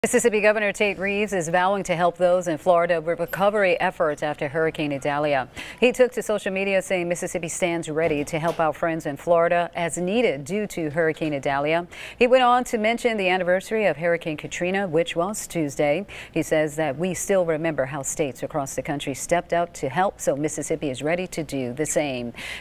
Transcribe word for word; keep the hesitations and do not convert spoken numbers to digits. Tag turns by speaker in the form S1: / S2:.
S1: Mississippi Governor Tate Reeves is vowing to help those in Florida with recovery efforts after Hurricane Idalia. He took to social media saying Mississippi stands ready to help out friends in Florida as needed due to Hurricane Idalia. He went on to mention the anniversary of Hurricane Katrina, which was Tuesday. He says that we still remember how states across the country stepped up to help, so Mississippi is ready to do the same.